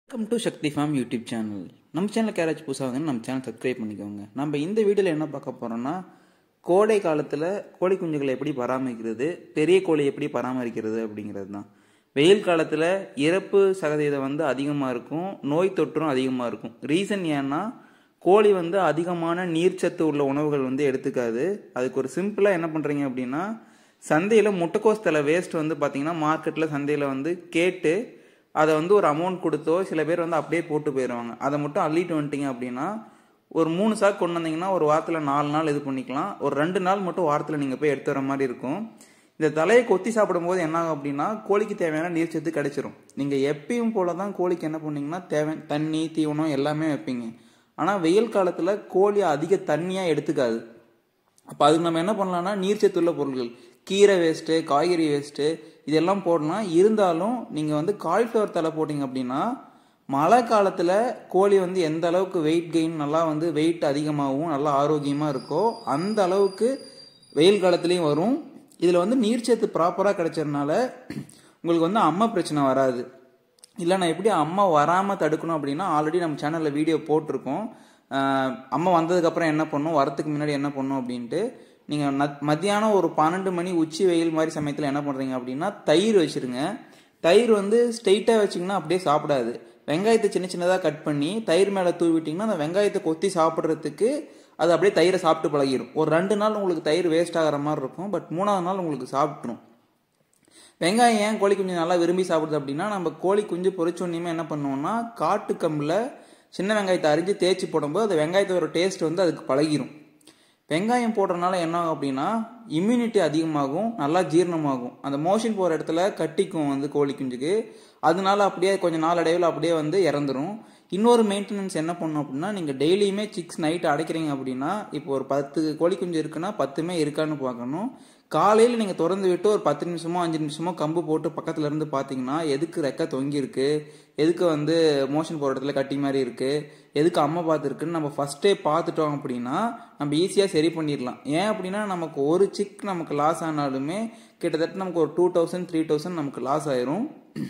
Welcome to Sakthi farm YouTube channel. நம்ம சேனலுக்கு யாராச்சும் புதுசாக நம்ம சேனல் சப்ஸ்கிரைப் பண்ணிக்கோங்க. நம்ம இந்த வீடியோவில் என்ன பார்க்க போகிறோம்னா, கோடை காலத்தில் கோழி குஞ்சுகளை எப்படி பராமரிக்கிறது, பெரிய கோழி எப்படி பராமரிக்கிறது அப்படிங்கிறது தான். வெயில் காலத்தில் இறப்பு சதவீதம் அதிகமாக இருக்கும், நோய் தொற்றும் அதிகமாக இருக்கும். ரீசன் ஏன்னா கோழி அதிகமான நீர்ச்சத்து உள்ள உணவுகள் எடுத்துக்காது. அதுக்கு ஒரு சிம்பிளாக என்ன பண்ணுறீங்க அப்படின்னா, சந்தையில் முட்டைக்கோஸ் தலை வேஸ்ட் பார்த்தீங்கன்னா மார்க்கெட்டில் சந்தையில் கேட்டு அதை ஒரு அமௌண்ட் கொடுத்தோ சில பேர் அப்படியே போட்டு போயிடுவாங்க. அதை மட்டும் அள்ளிட்டு வந்துட்டீங்க அப்படின்னா ஒரு 3 சாக்கு கொண்டு வந்தீங்கன்னா ஒரு வாரத்தில் 4 நாள் இது பண்ணிக்கலாம். ஒரு 2 நாள் மட்டும் வாரத்தில் நீங்கள் போய் எடுத்து வர மாதிரி இருக்கும். இந்த தலையை கொத்தி சாப்பிடும் போது என்ன ஆகும் அப்படின்னா, கோழிக்கு தேவையான நீர்ச்சத்து கிடைச்சிரும். நீங்கள் எப்பயும் போல தான் கோழிக்கு என்ன பண்ணீங்கன்னா தண்ணி தீவனம் எல்லாமே வைப்பீங்க. ஆனால் வெயில் காலத்தில் கோழி அதிக தண்ணியாக எடுத்துக்காது. அப்போ அதுக்கு நம்ம என்ன பண்ணலாம்னா, நீர்ச்சத்துள்ள பொருட்கள், கீரை வேஸ்ட்டு, காய்கறி வேஸ்ட்டு இதெல்லாம் போடலாம். இருந்தாலும் நீங்கள் காலிஃப்ளவர் தலை போட்டிங்க அப்படின்னா மழை காலத்தில் கோழி எந்த அளவுக்கு வெயிட் கெயின் நல்லா வெயிட் அதிகமாகவும் நல்லா ஆரோக்கியமாக இருக்கோ அந்த அளவுக்கு வெயில் காலத்துலேயும் வரும். இதில் நீர்ச்சத்து ப்ராப்பராக கிடைச்சதுனால உங்களுக்கு அம்மை பிரச்சனை வராது. இல்லை நான் எப்படி அம்மா வராமல் தடுக்கணும் அப்படின்னா, ஆல்ரெடி நம்ம சேனலில் வீடியோ போட்டிருக்கோம். அம்மா வந்ததுக்கப்புறம் என்ன பண்ணணும், வரத்துக்கு முன்னாடி என்ன பண்ணணும் அப்படின்ட்டு. நீங்கள் மத்தியானம் ஒரு 12 மணி உச்சி வெயில் மாதிரி சமயத்தில் என்ன பண்ணுறீங்க அப்படின்னா, தயிர் வச்சுருங்க. தயிர் ஸ்ட்ரெயிட்டாக வச்சிங்கன்னா அப்படியே சாப்பிடாது. வெங்காயத்தை சின்ன சின்னதாக கட் பண்ணி தயிர் மேலே தூவிட்டிங்கன்னா அந்த வெங்காயத்தை கொத்தி சாப்பிட்றதுக்கு அது அப்படியே தயிரை சாப்பிட்டு பழகிடும். ஒரு 2 நாள் உங்களுக்கு தயிர் வேஸ்ட் ஆகிற மாதிரி இருக்கும், பட் 3ஆவது நாள் உங்களுக்கு சாப்பிட்ரும். வெங்காயம் ஏன் கோழி குஞ்சு நல்லா விரும்பி சாப்பிடுது அப்படின்னா, நம்ம கோழி குஞ்சு பொறிச்சோன்னையுமே என்ன பண்ணுவோம்னா, காட்டு கம்பில் சின்ன வெங்காயத்தை அரிஞ்சு தேய்ச்சி போடும்போது அந்த வெங்காயத்தோட டேஸ்ட் அதுக்கு பழகிரும். வெங்காயம் போடுறதுனால என்ன ஆகும் அப்படின்னா, இம்யூனிட்டி அதிகமாகும், நல்லா ஜீரணமாகும். அந்த மோஷன் போகிற இடத்துல கட்டிக்கும் கோழி குஞ்சுக்கு. அதனால அப்படியே கொஞ்சம் நாள் அடைவில் அப்படியே இறந்துரும். இன்னொரு மெயின்டெனன்ஸ் என்ன பண்ணணும் அப்படின்னா, நீங்கள் டெய்லியுமே சிக்ஸ் நைட்டு அடைக்கிறீங்க அப்படின்னா, இப்போ ஒரு 10 கோழி குஞ்சு இருக்குன்னா 10மே இருக்கான்னு பார்க்கணும். காலையில் நீங்கள் திறந்து விட்டு ஒரு 10 நிமிஷமோ 5 நிமிஷமோ கம்பு போட்டு பக்கத்தில் இருந்து பார்த்தீங்கன்னா, எதுக்கு ரெக்கை தொங்கியிருக்கு, எதுக்கு மோஷன் போகிற இடத்துல கட்டி மாதிரி இருக்குது, எதுக்கு அம்மா பார்த்துருக்குன்னு நம்ம ஃபஸ்ட்டே பார்த்துட்டோம் அப்படின்னா நம்ம ஈஸியாக சரி பண்ணிடலாம். ஏன் அப்படின்னா, நமக்கு ஒரு சிக் நமக்கு லாஸ் ஆனாலுமே கிட்டத்தட்ட நமக்கு ஒரு 2000 3000 நமக்கு லாஸ் ஆயிரும்.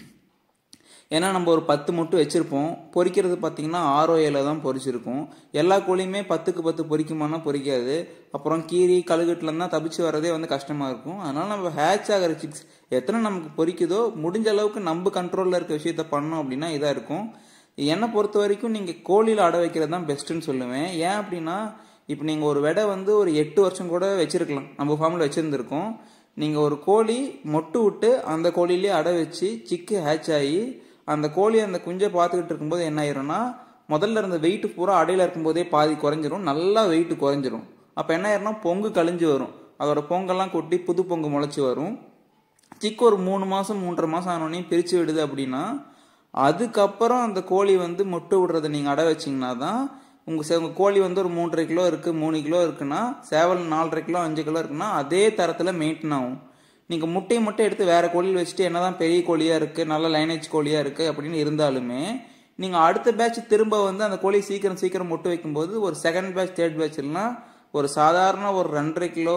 ஏன்னா நம்ம ஒரு 10 முட்டை வச்சுருப்போம். பொரிக்கிறது பார்த்தீங்கன்னா 6 7 தான் பொரிச்சிருக்கும். எல்லா கோழியுமே 10க்கு 10 பொரிக்குமானா பொரிக்காது. அப்புறம் கீரி கழுகுட்டுலாம் தான் தப்பிச்சு வரதே கஷ்டமாக இருக்கும். அதனால் நம்ம ஹேட்ச் ஆகிற சிக்ஸ் எத்தனை நமக்கு பொரிக்குதோ முடிஞ்ச அளவுக்கு நம்ம கண்ட்ரோலில் இருக்க விஷயத்த பண்ணோம் அப்படின்னா இதாக இருக்கும். என்னை பொறுத்த வரைக்கும் நீங்கள் கோழியில் அடை வைக்கிறது தான் பெஸ்ட்டுன்னு சொல்லுவேன். ஏன் அப்படின்னா, இப்போ நீங்கள் ஒரு விடை ஒரு 8 வருஷம் கூட வச்சுருக்கலாம், நம்ம ஃபார்மில் வச்சுருந்துருக்கோம். நீங்கள் ஒரு கோழி மொட்டு விட்டு அந்த கோழிலேயே அடை வச்சு சிக்கு ஹேட்ச் ஆகி அந்த கோழி அந்த குஞ்சை பார்த்துக்கிட்டு இருக்கும்போது என்ன ஆயிரும்னா, முதல்ல இருந்த வெயிட் பூரா அடையில் இருக்கும்போதே பாதி குறைஞ்சிரும், நல்லா வெயிட் குறைஞ்சிரும். அப்போ என்ன ஆயிரும்னா, பொங்கு கழிஞ்சு வரும், அதோட பொங்கெல்லாம் கொட்டி புது பொங்கு முளைச்சி வரும். சிக்கு ஒரு 3 மாதம் 3.5 மாதம் ஆனோடனே பிரித்து விடுது அப்படின்னா, அதுக்கப்புறம் அந்த கோழி மொட்டு விடுறதை நீங்கள் அடை வச்சிங்கன்னா தான் உங்கள் கோழி ஒரு 3.5 கிலோ இருக்குது 3 கிலோ இருக்குன்னா, சேவல் 4.5 கிலோ 5 கிலோ இருக்குன்னா அதே தரத்தில் மெயின்டைன் ஆகும். நீங்கள் முட்டையை மட்டும் எடுத்து வேறு கோழியில் வச்சுட்டு என்னதான் பெரிய கோழியாக இருக்குது, நல்ல லைனேஜ் கோழியாக இருக்குது அப்படின்னு இருந்தாலுமே, நீங்கள் அடுத்த பேட்ச் திரும்ப அந்த கோழி சீக்கிரம் மொட்டு வைக்கும்போது ஒரு செகண்ட் பேட்ச் தேர்ட் பேட்ச்லாம் ஒரு சாதாரண ஒரு 2.5 கிலோ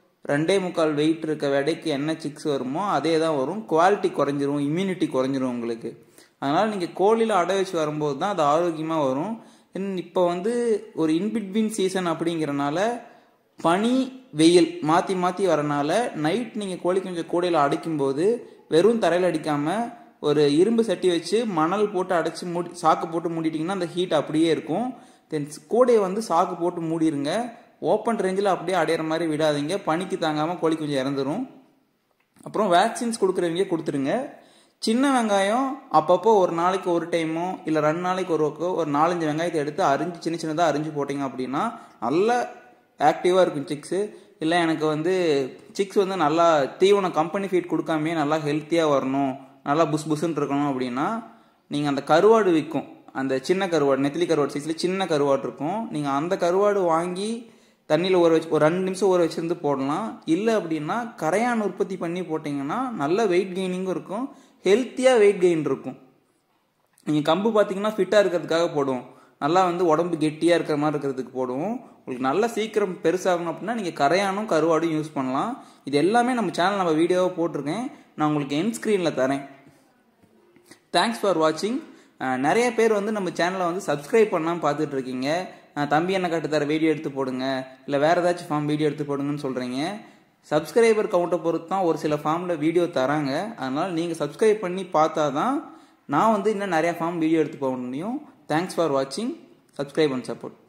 2.25 வெயிட் இருக்க விடைக்கு என்ன சிக்ஸ் வருமோ அதே தான் வரும். குவாலிட்டி குறைஞ்சிரும், இம்யூனிட்டி குறைஞ்சிரும் உங்களுக்கு. அதனால் நீங்கள் கோழியில் அடை வச்சு வரும்போது தான் அது ஆரோக்கியமாக வரும். இப்போ ஒரு இன்பிட்வீன் சீசன் அப்படிங்கிறனால பனி வெயில் மாற்றி மாற்றி வரனால நைட் நீங்கள் கோழி குஞ்சு கூடையில் அடைக்கும்போது வெறும் தரையில் அடிக்காமல் ஒரு இரும்பு சட்டி வச்சு மணல் போட்டு அடைச்சி சாக்கு போட்டு மூடிட்டிங்கன்னா அந்த ஹீட் அப்படியே இருக்கும். தென் கூடையை சாக்கு போட்டு மூடிடுங்க. ஓப்பன் ரேஞ்சில் அப்படியே அடையிற மாதிரி விடாதீங்க, பனிக்கு தாங்காமல் கோழி குஞ்சு இறந்துடும். அப்புறம் வேக்சின்ஸ் கொடுக்குறவங்க கொடுத்துருங்க. சின்ன வெங்காயம் அப்பப்போ ஒரு நாளைக்கு ஒரு டைமோ இல்லை 2 நாளைக்கு ஒரு 4-5 வெங்காயத்தை எடுத்து அரிஞ்சு சின்ன சின்னதாக அரிஞ்சு போட்டிங்க அப்படின்னா நல்ல ஆக்டிவாக இருக்கும் சிக்ஸு. இல்லை எனக்கு சிக்ஸ் நல்லா தீவனம் கம்பெனி ஃபீட் கொடுக்காமே நல்லா ஹெல்த்தியாக வரணும், நல்லா புஸ்ன்னு இருக்கணும் அப்படின்னா, நீங்கள் அந்த கருவாடு விற்கும், அந்த சின்ன கருவாடு, நெத்திலி கருவாடு சைஸில் சின்ன கருவாடு இருக்கும், நீங்கள் அந்த கருவாடு வாங்கி தண்ணியில் ஊற வச்சு ஒரு 2 நிமிஷம் ஊற வச்சுருந்து போடலாம். இல்லை அப்படின்னா கரையான் உற்பத்தி பண்ணி போட்டிங்கன்னா நல்ல வெயிட் கெய்னிங்கும் இருக்கும், ஹெல்த்தியாக வெயிட் கெயின் இருக்கும். நீங்கள் கம்பு பார்த்தீங்கன்னா ஃபிட்டாக இருக்கிறதுக்காக போடுவோம், நல்லா உடம்பு கெட்டியாக இருக்கிற மாதிரி இருக்கிறதுக்கு போடுவோம். உங்களுக்கு நல்லா சீக்கிரம் பெருசாகணும் அப்படின்னா நீங்கள் கரையானும் கருவாடும் யூஸ் பண்ணலாம். இது எல்லாமே நம்ம சேனல் நம்ம வீடியோவாக போட்டிருக்கேன், நான் உங்களுக்கு எண்ட் ஸ்க்ரீனில் தரேன். தேங்க்ஸ் ஃபார் வாட்சிங். நிறைய பேர் வந்து நம்ம சேனலை வந்து சப்ஸ்கிரைப் பண்ணாமல் பார்த்துட்டு இருக்கீங்க. தம்பி என்ன கட்டுத்தர வீடியோ எடுத்து போடுங்க, இல்லை வேறு ஏதாச்சும் ஃபார்ம் வீடியோ எடுத்து போடுங்கன்னு சொல்கிறீங்க. சப்ஸ்கிரைபர் கவுண்ட்டை பொறுத்து தான் ஒரு சில ஃபார்மில் வீடியோ தராங்க. அதனால் நீங்கள் சப்ஸ்கிரைப் பண்ணி பார்த்தா தான் நான் வந்து இன்னும் நிறையா ஃபார்ம் வீடியோ எடுத்து போக முடியும். தேங்க்ஸ் ஃபார் வாட்சிங். Subscribe and support.